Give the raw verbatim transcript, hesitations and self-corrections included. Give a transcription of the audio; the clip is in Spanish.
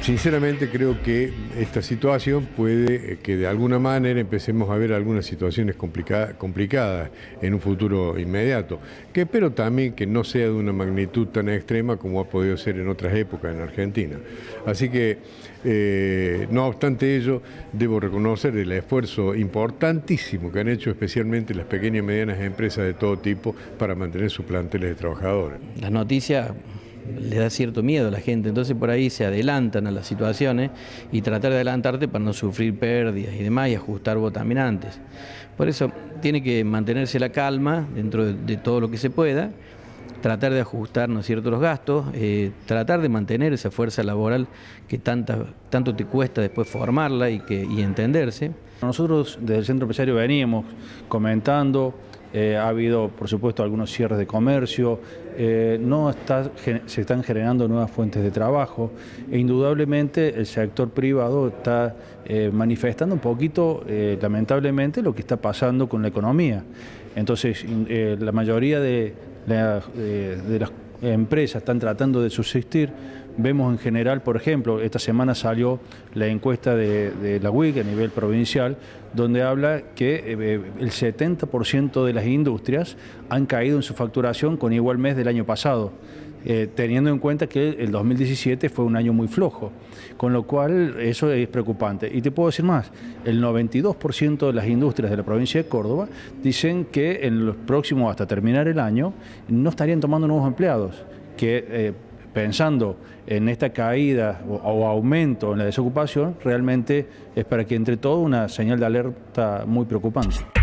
Sinceramente creo que esta situación puede que de alguna manera empecemos a ver algunas situaciones complicadas, complicadas en un futuro inmediato, que espero también que no sea de una magnitud tan extrema como ha podido ser en otras épocas en Argentina. Así que, eh, no obstante ello, debo reconocer el esfuerzo importantísimo que han hecho especialmente las pequeñas y medianas empresas de todo tipo para mantener sus planteles de trabajadores. Las noticias le da cierto miedo a la gente, entonces por ahí se adelantan a las situaciones y tratar de adelantarte para no sufrir pérdidas y demás y ajustar vos también antes. Por eso tiene que mantenerse la calma dentro de, de todo lo que se pueda, tratar de ajustar, ¿no es cierto?, los gastos, eh, tratar de mantener esa fuerza laboral que tanta, tanto te cuesta después formarla y, que, y entenderse. Nosotros desde el Centro Empresario veníamos comentando. Eh, ha habido, por supuesto, algunos cierres de comercio, eh, no está, se están generando nuevas fuentes de trabajo e indudablemente el sector privado está eh, manifestando un poquito, eh, lamentablemente, lo que está pasando con la economía. Entonces, eh, la mayoría de, la, de, de las empresas están tratando de subsistir. Vemos en general, por ejemplo, esta semana salió la encuesta de, de la U I C a nivel provincial, donde habla que eh, el setenta por ciento de las industrias han caído en su facturación con igual mes del año pasado, eh, teniendo en cuenta que el dos mil diecisiete fue un año muy flojo, con lo cual eso es preocupante. Y te puedo decir más, el noventa y dos por ciento de las industrias de la provincia de Córdoba dicen que en los próximos, hasta terminar el año, no estarían tomando nuevos empleados, que eh, pensando en esta caída o, o aumento en la desocupación, realmente es para que entre todo una señal de alerta muy preocupante.